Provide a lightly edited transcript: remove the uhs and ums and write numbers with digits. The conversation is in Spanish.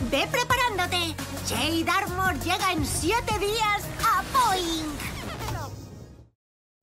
Ve preparándote. Jade Armor llega en 7 días a Boeing.